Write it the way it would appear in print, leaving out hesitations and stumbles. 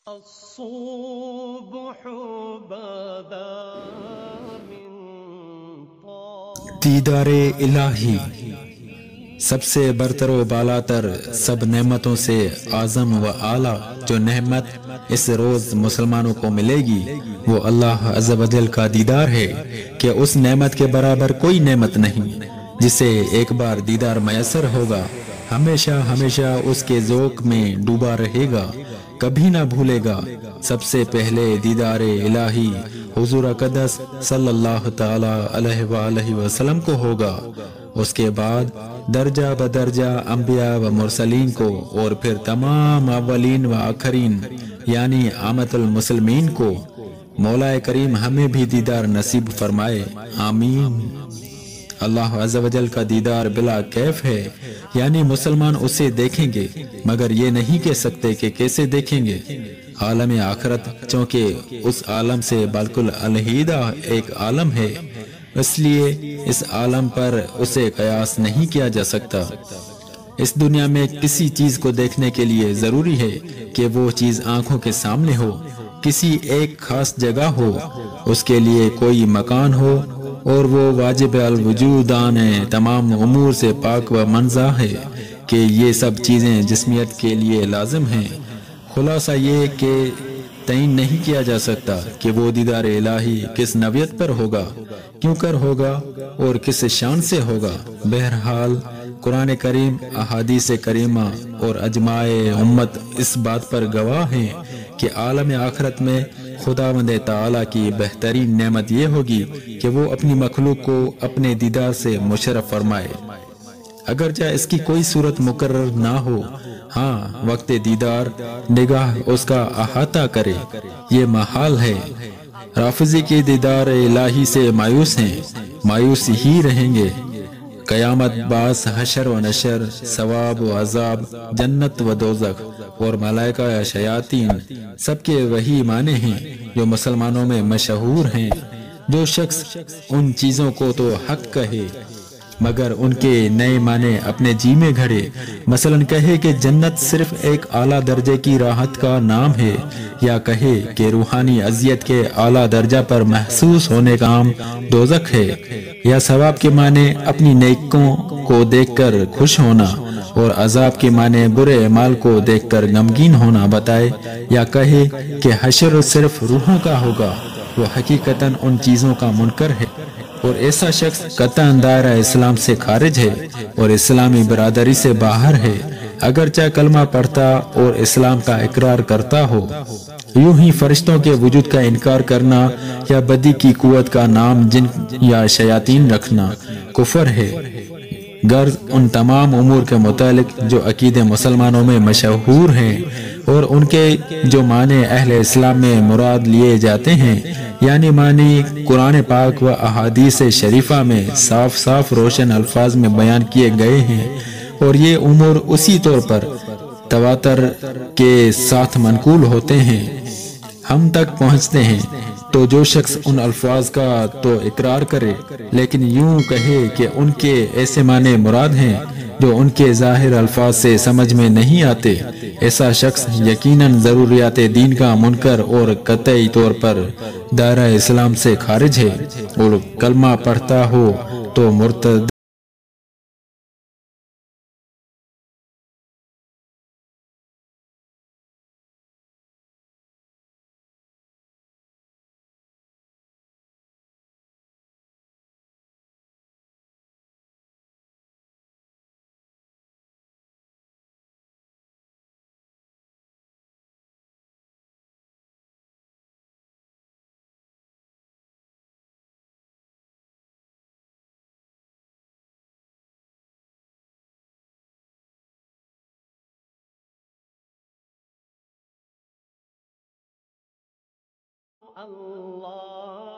الصبح بدا من دیدار الہی سب سے برتر و بالاتر سب نعمتوں سے اعظم و اعلیٰ جو نعمت اس روز مسلمانوں کو ملے گی وہ اللہ عز و جل کا دیدار ہے کہ اس نعمت کے برابر کوئی نعمت نہیں جسے ایک بار دیدار میسر ہوگا ہمیشہ ہمیشہ اس کے ذوق میں ڈوبا رہے گا کبھی نہ بھولے گا سب سے پہلے دیدار الہی حضور اقدس صلی اللہ تعالی علیہ وآلہ وسلم کو ہوگا اس کے بعد درجہ بدرجہ انبیاء و مرسلین کو اور پھر تمام اولین و آخرین یعنی عامت المسلمین کو مولا کریم ہمیں بھی دیدار نصیب فرمائے آمین اللہ عز و جل کا دیدار بلا کیف ہے یعنی مسلمان اسے دیکھیں گے مگر یہ نہیں کہہ سکتے کہ کیسے دیکھیں گے عالم آخرت چونکہ اس عالم سے بالکل علیحدہ ایک عالم ہے اس لیے اس عالم پر اسے قیاس نہیں کیا جا سکتا اس دنیا میں کسی چیز کو دیکھنے کے لیے ضروری ہے کہ وہ چیز آنکھوں کے سامنے ہو کسی ایک خاص جگہ ہو اس کے لیے کوئی مکان ہو اور وہ واجب الوجودان تمام امور سے پاک و منزہ ہے کہ یہ سب چیزیں جسمیت کے لیے لازم ہیں خلاصہ یہ کہ تعین نہیں کیا جا سکتا کہ وہ دیدار الہی کس نوعیت پر ہوگا کیوں کر ہوگا اور کس شان سے ہوگا بہرحال قرآن کریم احادیث کریمہ اور اجماع امت اس بات پر گواہ ہیں کہ عالم آخرت میں خداوند تعالیٰ کی بہترین نعمت یہ ہوگی کہ وہ اپنی مخلوق کو اپنے دیدار سے مشرف فرمائے اگرچہ اس کی کوئی صورت مقرر نہ ہو ہاں وقت دیدار نگاہ اس کا احاطہ کرے یہ محال ہے رافضی کی دیدار الہی سے مایوس ہیں مایوس ہی رہیں گے قیامت باس حشر و نشر ثواب و عذاب جنت و دوزخ اور ملائکہ یا شیاطین سب کے وہی معنی ہیں جو مسلمانوں میں مشہور ہیں جو شخص ان چیزوں کو تو حق کہے مگر ان کے نئے معنی اپنے جی میں گھڑے مثلا کہے کہ جنت صرف ایک اعلیٰ درجے کی راحت کا نام ہے یا کہے کہ روحانی اذیت کے اعلیٰ درجہ پر محسوس ہونے کا نام دوزخ ہے یا ثواب کے معنی اپنی نیکوں کو دیکھ کر خوش ہونا اور عذاب کے معنی برے اعمال کو دیکھ کر غمگین ہونا بتائے یا کہے کہ حشر صرف روحوں کا ہوگا وہ حقیقتاً ان چیزوں کا منکر ہے اور ایسا شخص قطعاً دائرہ اسلام سے خارج ہے اور اسلامی برادری سے باہر ہے اگرچہ کلمہ پڑھتا اور اسلام کا اقرار کرتا ہو یوں ہی فرشتوں کے وجود کا انکار کرنا یا بدی کی قوت کا نام جن یا شیاطین رکھنا کفر ہے غرض ان تمام امور کے متعلق جو عقید مسلمانوں میں مشہور ہیں اور ان کے جو معنی اہل اسلام میں مراد لیے جاتے ہیں یعنی معنی قرآن پاک و احادیث شریفہ میں صاف صاف روشن الفاظ میں بیان کیے گئے ہیں اور یہ امور اسی طور پر تواتر کے ساتھ منقول ہوتے ہیں ہم تک پہنچتے ہیں تو جو شخص ان الفاظ کا تو اقرار کرے لیکن یوں کہے کہ ان کے ایسے معنی مراد ہیں جو ان کے ظاہر الفاظ سے سمجھ میں نہیں آتے ایسا شخص یقیناً ضروریات دین کا منکر اور قطعی طور پر دائرہ اسلام سے خارج ہے اور کلمہ پڑھتا ہو تو مرتد اللہ